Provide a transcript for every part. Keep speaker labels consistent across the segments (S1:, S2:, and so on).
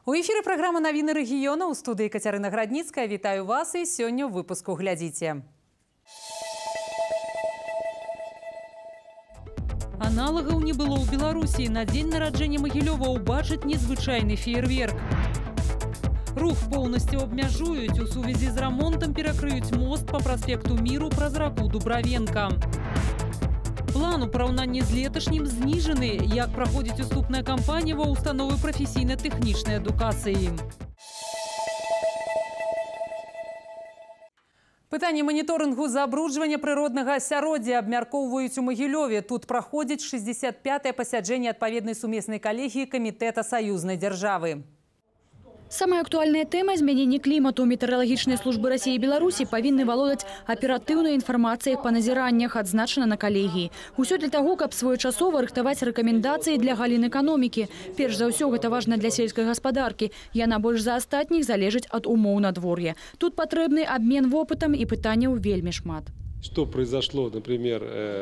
S1: У эфире программа «Новины региона». У студии Катерина Градницкая. Витаю вас и сегодня в выпуску глядите. Аналогаў не было ў Беларусі. На дзень нараджэння Магілёва ўбачыць незвычайны феерверк. Рух полностью абмяжуюць. У сувязі з рамонтам перакрыюць мост по проспекту Миру праз раку Дубравенка. План у параўнанні з леташнім зніжаны. Як праходзіць уступная кампанія ва установы прафесійна-тэхнічнай адукацыі. Пытанне маніторынгу забруджвання прыроднага асяроддзя абмяркоўваюць у Магілёве. Тут праходзіць 65-е пасяджэнне адпаведнай сумеснай калегіі Камітэта саюзнай дзяржавы.
S2: Самая актуальная тема – изменение климату. Метеорологичные службы России и Беларуси повинны володать оперативной информацией по назираннях, отзначено на коллегии. Усё для того, как своечасово рыхтовать рекомендации для галін экономики. Перш за ўсё, это важно для сельской господарки. Яна больш за астатніх залежыць от умоў надвор'я. Тут потребны обмен опытом и пытанняў вельмі шмат.
S3: Что произошло, например,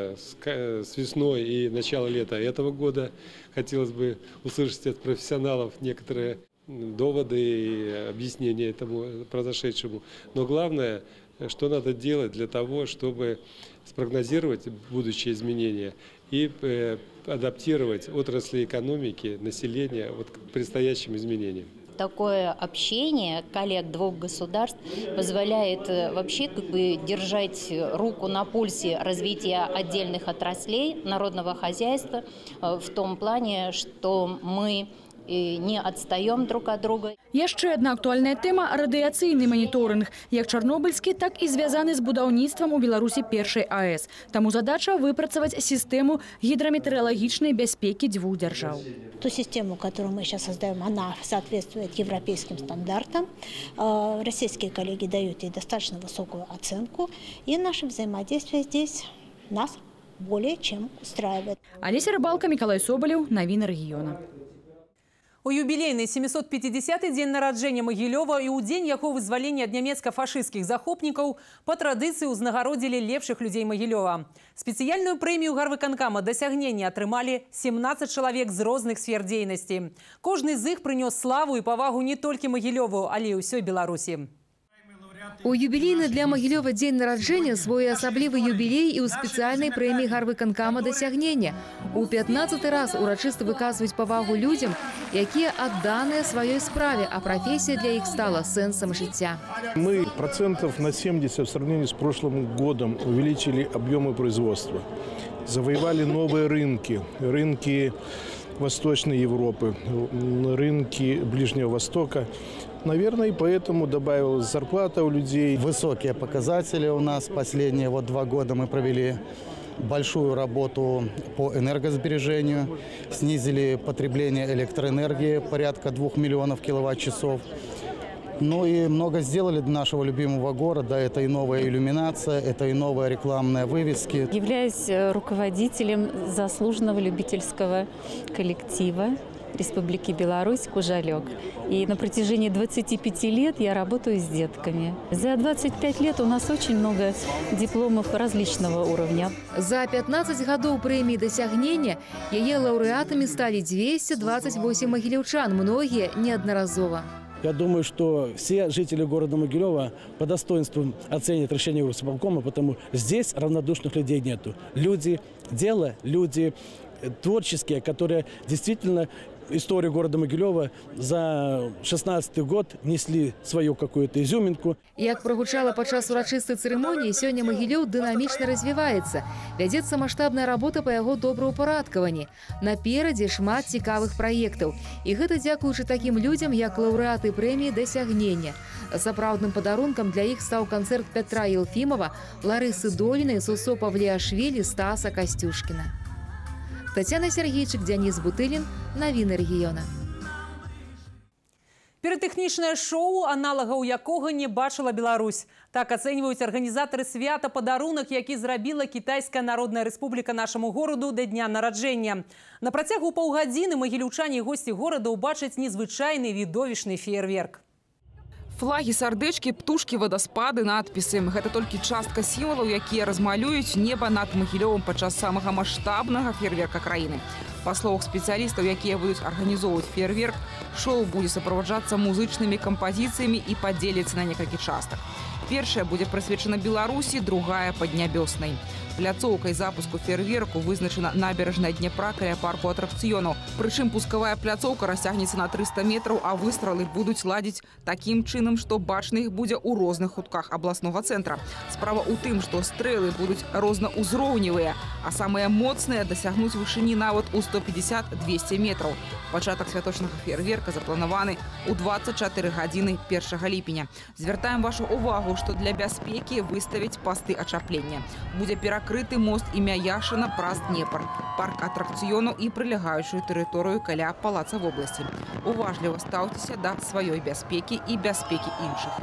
S3: с весной и начало лета этого года? Хотелось бы услышать от профессионалов некоторые доводы и объяснения этому произошедшему. Но главное, что надо делать для того, чтобы спрогнозировать будущие изменения и адаптировать отрасли экономики, населения к предстоящим изменениям.
S4: Такое общение коллег двух государств позволяет вообще держать руку на пульсе развития отдельных отраслей народного хозяйства в том плане, что мы не отстаем друг от друга.
S2: Яшчэ одна актуальная тема – радыяцыйны моніторинг. Як чарнобыльскі, так і звязаны з будаўніцтвам у Беларусі першай АЭС. Таму задача выпрацаваць сістэму гідраметэаралагічнай бяспекі двух дзяржаў.
S5: Ту систему, которую мы сейчас создаем, она соответствует европейским стандартам. Российские коллеги дают ей достаточно высокую оценку. И наше взаимодействие здесь нас более чем устраивает.
S2: Олеся Рыбалка, Миколай Соболев. Новины региона.
S1: У юбілейны 750-й дзень нараджэння Магілёва і ў дзень яго вызвалення ад нямецка-фашысцкіх захопнікаў па традыцыі ўзнагародзілі лепшых людзей Магілёва. Спецыяльную прэмію гарвыканкама дасягнення атрымалі 17 чалавек з розных сфер дзейнасці. Кожны з іх прынёс славу і павагу не толькі Магілёву, але і ўсёй Беларусі.
S6: У юбілейны для Магілёва дзень нараджэння своеасаблівы юбілей і ў спецыяльнай прэміі гарвыканкама дасягнення. У 15-й раз урачыста выказваюць павагу людзям, якія адданыя сваёй справе, а профессия для их стала сенсом життя.
S7: Мы процентов на 70 в сравнении с прошлым годом увеличили объемы производства. Завоевали новые рынки. Рынки Восточной Европы, рынки Ближнего Востока. Наверное, и поэтому добавилась зарплата у людей.
S8: Высокие показатели у нас. Последние 2 года мы провели большую работу по энергосбережению. Снизили потребление электроэнергии порядка 2 миллионов киловатт-часов. Ну и много сделали для нашего любимого города. Это и новая иллюминация, это и новые рекламные вывески.
S9: Являюсь руководителем заслуженного любительского коллектива Республики Беларусь «Кужалек». И на протяжении 25 лет я работаю с детками. За 25 лет у нас очень много дипломов различного уровня.
S6: За 15 годов премии досягнения яе лауреатами стали 228 могилевчан, многие неодноразово.
S10: Я думаю, что все жители города Могилева по достоинству оценят решение горосполкома, потому здесь равнодушных людей нету. Люди дела, люди творческие, которые действительно историю города Могилева за 16-й год несли свою какую-то изюминку.
S6: Як прогучала падчас урачыстай цырымоніі, сёння Магілёў дынамічна развіваецца. Вядзецца маштабная работа па яго добраўпарадкаванні. Наперадзе шмат цікавых праектаў. І гэта дзякуючы такім людзям, як лаўрэаты прэміі дасягнення. Сапраўдным падарункам для іх стаў канцэрт Пятра Елфімова, Ларысы Долінай, Сусо Павліашвілі, Стаса Костюшкіна. Татьяна Сергейчик, Денис Бутылин. Новины региона.
S1: Піратэхнічнае шоу, аналагаў якога не бачыла Беларусь. Так ацэньваюць арганізатары свята падарунак, які зрабіла Кітайская Народная Рэспубліка нашаму гораду да дня нараджэння. На працягу паўгадзіны магілёўчане і госці горада ўбачаць незвычайны відовішчны феерверк.
S11: Флаги, сардэчкі, птушкі, вадаспады, надпісы. Гэта толькі частка сімвалаў, якія размалююць неба над Магілёвым падчас самага маштабнага феерверка краіны. Па словах спецыялістаў, якія будуць арганізоўваць феерверк, шоу будзе суправаджацца музычнымі кампазіцыямі і падзеліцца на некалькі частак. Першая будзе прысвечана Беларусі, другая паднябёснай. Пляцоўкай запуску феерверку вызначана набережная Днепра каля парку атракцыёнаў. Прычым пускавая пляцоўка расцягнецца на 300 метраў, а выстралы будуць ладзіць такім чынам, што бачна іх будзе ў розных кутках абласнога цэнтра. Справа ў тым, што стрэлы будуць рознаўзроўневыя, а самыя моцныя дасягнуць вышыні нават у 150-200 метраў. Пачатак святочнага феерверка запланаваны ў 24 гадзіны 1 ліпеня. Звяртаем вашу увагу, што для бяспекі выставяць пасты ачаплення. Будзе перакрыты мост імя Яшына праз Днепр, парк атракцыёнаў і прылягаючую тэрыторыю каля палаца вобласці. Уважліва стаўцеся да сваёй бяспекі і бяспекі іншых.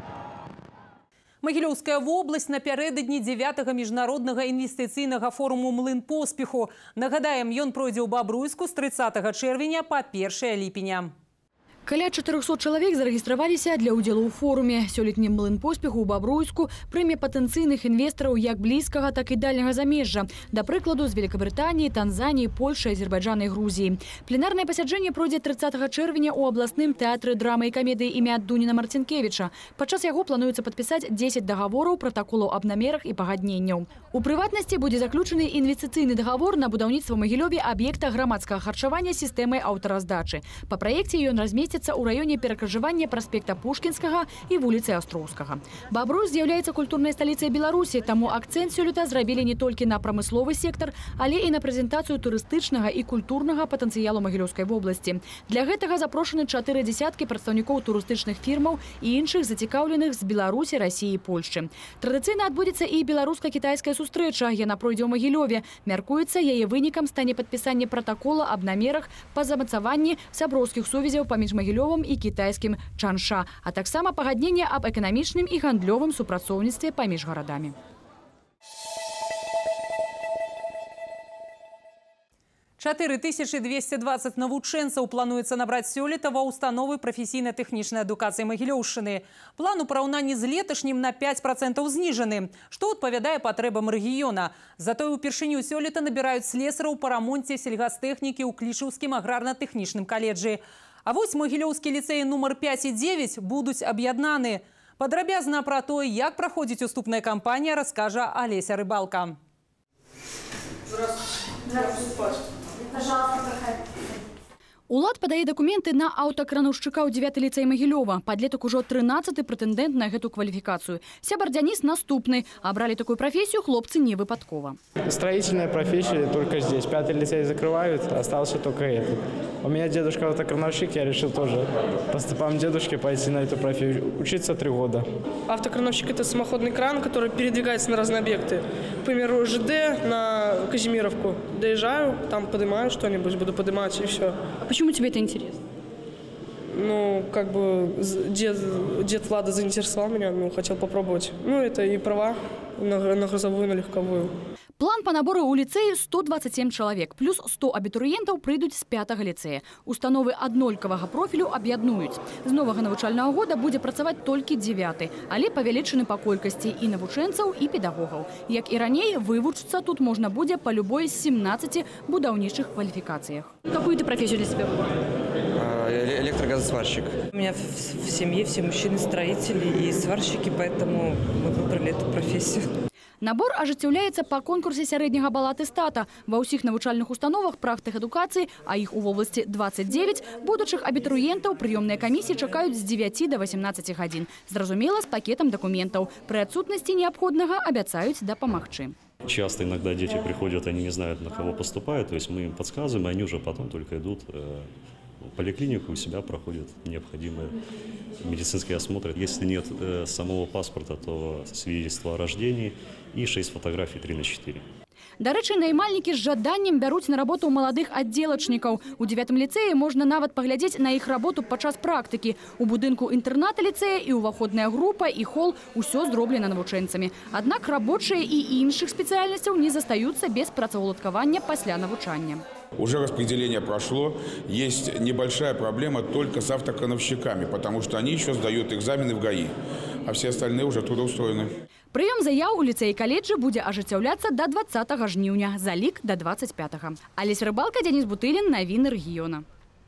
S1: Магілёўская вобласць напярэдадні 9-го міжнароднага інвестыцыйнага форуму «Млын поспеху». Нагадаем, ён пройдзе ў Бабруйску з 30 чэрвеня па 1 ліпеня.
S2: Каля 400 чалавек зарэгістраваліся для ўдзелу ў форуме. Сёлетні «Млын поспеху» ў Бабруйску прыме патэнцыйных інвестараў як блізкага, так і дальняга замежжа. Да прыкладу, з Великабрытаніі, Танзаніі, Польшы, Азербайджана і Грузіі. Пленарнае пасяджэнне пройдзе 30 чэрвеня ў абласным тэатры драмы і камедыі імя Дуніна Марцінкевіча. Падчас яго плануецца падпісаць 10 дагавораў, пратаколаў аб намерах і пагадненняў. У прыватнасці будзе заключаны інвестыцыйны дагавор на будаўніцтва ў Магілёве аб'екта грамадскага харчавання сістэмай аўтараздачы. Па праекце ён размесціцца у раёне перакрыжавання праспекта Пушкінскага і вуліцы Астроўскага. Бабруйск з'яўляецца культурнай сталіцай Беларусі, таму акцэнт сёлета зрабілі не толькі на прамысловы сектар, але і на прэзентацыю турыстычнага і культурнага патэнцыялу Магілёўскай вобласці. Для гэтага запрошаны 4 дзясяткі прадстаўнікоў турыстычных фірмаў і іншых зацікаўленых з Беларусі, Расіі і Польшчы. Традыцыйна адбудзецца і беларуска-кітайская сустрэча. Яна пройдзе ў Магілёве. Мяркуецца, яе вынікам стане падпісанне пратакола аб намерах па замацаванні сяброўскіх сувязяў паміж Магілёвым і кітайскім Чанша, а таксама пагадненне аб эканамічным і гандлёвым супрацоўніцтве паміж гарадамі.
S1: Чатыры 1220 навучэнцаў плануецца набраць сёлета ва ўстановы прафесійна-тэхнічнай адукацыі Магілёўшчыны. План у параўнанні з леташнім на 5% зніжаны, што адпавядае патрэбам рэгіёна. Затое ўпершыню сёлета набіраюць слесараў па рамонце сельгастэхнікі ў Клішаўскім аграрна-тэхнічным каледжы. А вось Магілёўскі ліцэй нумар 5 і 9 будуць аб'яднаны. Падрабязна пра тое, як праходзіць уступная кампанія, раскажа Алеся Рыбалка.
S2: Улад падае дакументы на аўтакрановшчыка ў 9 ліцэй Магілёва. Падлетак ужо 13-ы прэтэндэнт на гэту кваліфікацыю. Сябар Дзяніс наступны. Абралі такую профессию хлопцы не выпадкова.
S12: Строительная профессия только здесь. 5-й лицей закрывают, остался только этот. У меня дедушка автокрановщик, я решил тоже по стопам дедушки пойти на эту профессию. Учиться 3 года.
S13: Автокрановщик – это самоходный кран, который передвигается на разные объекты. К примеру, ЖД на Казимировку. Доезжаю, там поднимаю что-нибудь, буду поднимать и все.
S2: Почему тебе это интересно?
S13: Ну, как бы дед Влада заинтересовал меня, хотел попробовать. Ну, это и права на грузовую, на легковую.
S2: План по набору у ліцею 127 чалавек, плюс 100 абітурыентаў прыйдуць з 5-го ліцея. Установы аднолькавага профілю аб'яднуюць. З новага навучальнага года будзе працаваць толькі 9-й, але павялічаны па колькасці і навучэнцаў, і педагогаў. Як і раней, вывучыцца тут можна будзе па любой з 17 будаўнічых кваліфікацыях.
S14: Какую ты профессию для себя выбрал?
S15: Электрогазосварщик.
S14: У меня в семье все мужчины строители и сварщики, поэтому мы выбрали эту профессию.
S2: Набор ажыццяўляецца па конкурсе сярэдняга бала атэстата. Ва ўсіх навучальных установах прафтэхадукацыі, а іх у вобласці 29, будучых абітурыентаў прыёмныя камісіі чакаюць з 9 до 18 гадзін. Зразумела, з пакетам дакументаў. Пры адсутнасці неабходнага абяцаюць дапамагчы.
S16: Часто иногда дети приходят, они не знают, на кого поступают, то есть мы им подсказываем, и они уже потом только идут в поликлинику, у себя проходят необходимые медицинские осмотры. Если нет самого паспорта, то свидетельство о рождении и 6 фотографий 3×4.
S2: Дарэчы, наймальнікі з жаданнем бяруць на работу маладых аддзелачнікаў. У 9-м ліцэі можна нават паглядзець на іх работу падчас практыкі. У будынку інтэрната ліцэя і ўваходная група, і хол – усё зроблена навучэнцамі. Аднак рабочыя і іншых спецыяльнасцяў не застаюцца без працаўладкавання пасля навучання.
S15: Уже распределение прошло. Есть небольшая проблема только с автокрановщиками, потому что они еще сдают экзамены в ГАИ, а все остальные уже трудоустроены.
S2: Прыём заяў у ліцэі каледжа будзе ажыццяўляцца до 20 жніўня, залік до 25. Алесь Рыбалка, Денис Бутылін, навіны рэгіёна.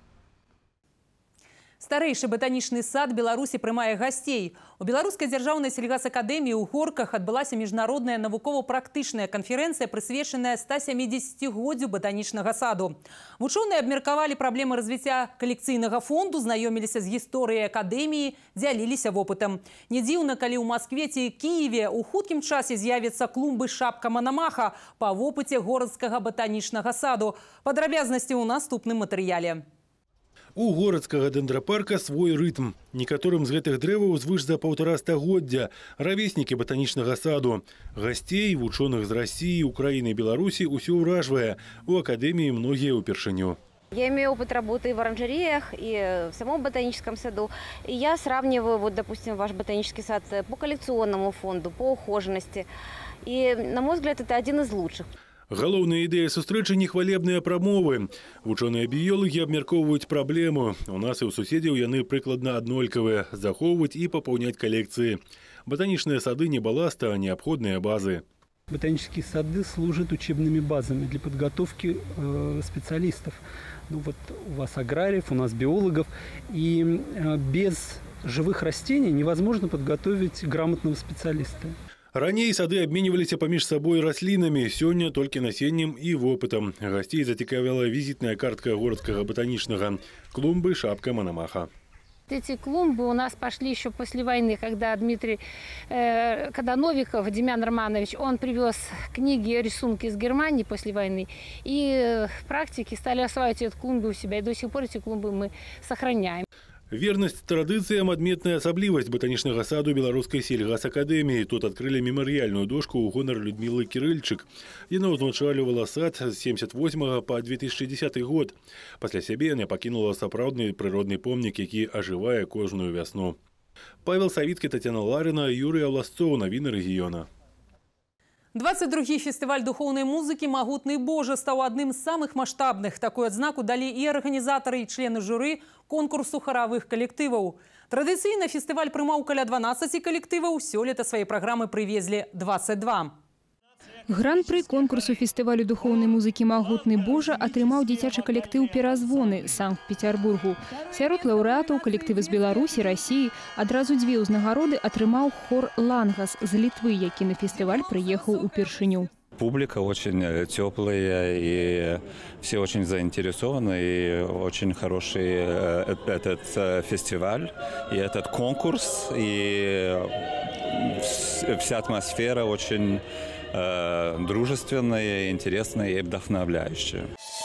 S1: Старэйшы батанічны сад Беларусі прымае гасцей. У Беларускай дзяржаўнай сельгасакадэміі ў Горках адбылася міжнародная навукова-практычная канферэнцыя, прысвечаная 170-годдзю батанічнага саду. Вучоныя абмеркавалі праблемы развіцця калекцыйнага фонду, знаёміліся з гісторыяй акадэміі, дзяліліся вопытам. Не дзіўна, калі ў Маскве ці Кіеве ў хуткім часе з'явяцца клумбы шапка Манамаха па вопыце горадскага батанічнага саду. Падрабязнасці ў наступным матэрыяле.
S17: У горадскага дэндрапарка свой рытм. Некаторым з гэтых дрэваў звыш за 1,5 стагоддзя. Равеснікі батанічнага саду. Гасцей, вучоных з России, Украины и Беларуси усё ўражвае. У акадэміі многія ўпершыню.
S18: Я имею опыт работы в оранжереях и в самом ботаническом саду. И я сравниваю, вот, допустим, ваш ботанический сад по коллекционному фонду, по ухоженности. И, на мой взгляд, это один из лучших.
S17: Галоўная ідэя сустрэчы – нехвалебныя прамовы. Вучоныя-біёлагі абмяркоўваюць праблему. У нас і ў суседзяў яны прыкладна аднолькавыя – захоўваць і папаўняць калекцыі. Ботанічныя сады не баласта, а неабходныя базы.
S19: Ботанические сады служат учебными базами для подготовки специалистов. Ну вот у вас аграриев, у нас биологов. И без живых растений невозможно подготовить грамотного специалиста.
S17: Раней сады обменивались поміж собой раслинами, сёння только насеннем и опытом. Гостей затекавила визитная картка городского ботаничного. Клумбы шапка Мономаха.
S20: Эти клумбы у нас пошли еще после войны, когда когда Новиков, Демьян Романович, он привез книги, рисунки из Германии после войны. И в практике стали осваивать эти клумбы у себя. И до сих пор эти клумбы мы сохраняем.
S17: Верность традициям – адметная асаблівасць ботанічнага саду Беларускай сельгасакадэміі. Тут открыли мемориальную дошку ў гонар Людмилы Кирыльчык. Яна ўзначальвала сад з 78 по 2010 год. Пасля сябе яна пакінула сапраўдны прыродны помнік, які ажывае кожную вясну. Павел Савицкий, Татьяна Ларина, Юрий Авласцоў, навіны рэгіёна.
S1: 22-й фестываль духовной музыки «Магутны Божа» стал одним из самых масштабных. Такую адзнаку дали и организаторы, и члены жюри конкурсу хоровых коллективов. Традиционно фестиваль прымаў каля 12 коллективов, сёлета свои программы привезли 22.
S21: Гран-пры конкурсу фестывалю духовной музыки «Магутны Божа» атрымаў дзіцячы калектыў «Перазвоны» з Санкт-Петербургу. Сярод лаўрэатаў калектывы з Беларусі, России адразу дзве ўзнагароды атрымаў хор «Лангас» з Литвы, які на фестываль прыехаў упершыню.
S22: Публика очень теплая, и все очень заинтересованы, и очень хороший этот фестиваль, и этот конкурс, и вся атмосфера очень дружественная, интересная и вдохновляющая.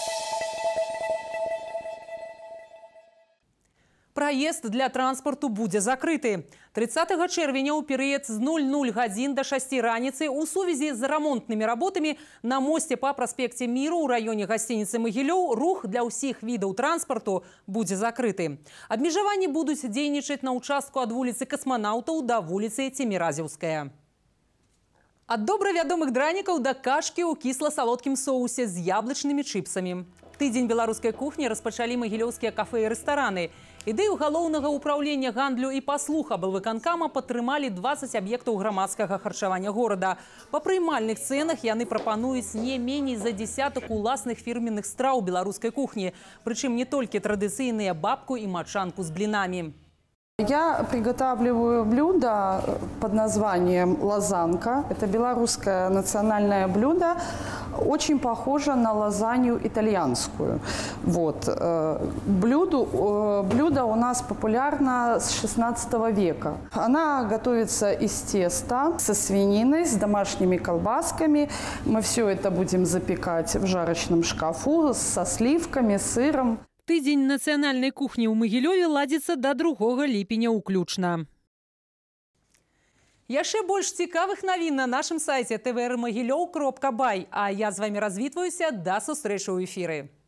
S1: Проезд для транспорту будзе закрыты. 30 чэрвеня ў перыяд з 00 гадзін до 6 раніцы у сувязі з рамонтнымі работамі на мосце па праспекце Міру ў раёне гасцініцы Магілёў рух для ўсіх відаў транспарту будзе закрыты. Абмежаванні будуць дзейнічаць на ўчастку ад вуліцы Касманаўтаў да вуліцы Цеміразеўская. Ад добра вядомых дранікаў да кашкі ў кісла-салодкім соусе з яблычнымі чыпсамі. Тыдзень беларускай кухні распачалі магілёўскія кафе і рэстараны. Ідэю галоўнага ўпраўлення гандлю і паслуг аблвыканкама падтрымалі 20 аб'ектаў грамадскага харчавання горада. Па прыймальных цэнах яны прапануюць не меней за десятак уласных фірменных страў беларускай кухні. Прычым не толькі традыцыйныя бабку і мачанку з блінамі.
S23: Я приготавливаю блюдо под названием лазанка. Это белорусское национальное блюдо, очень похоже на лазанью итальянскую. Вот. Блюдо у нас популярно с 16 века. Она готовится из теста со свининой, с домашними колбасками. Мы все это будем запекать в жарочном шкафу со сливками, сыром.
S1: Тыдзень нацыянальнай кухні ў Магілёве ладзіцца да 2 ліпеня ўключна. Яшчэ больш цікавых навін на нашым сайце tvr.magilov.by. А я з вами развітваюся, да сустрэчы ў эфіры.